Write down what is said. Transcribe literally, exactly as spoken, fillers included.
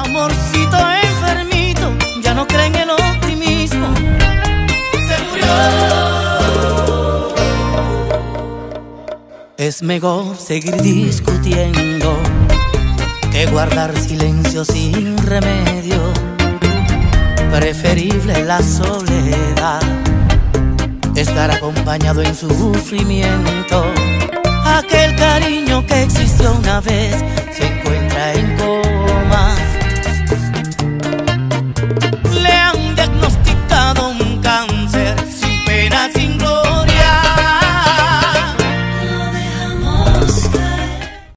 Amorcito enfermito, ya no cree en el optimismo. Se murió. Es mejor seguir discutiendo que guardar silencio sin remedio. Preferible la soledad, estar acompañado en sufrimiento. Aquel cariño que existió una vez se encuentra en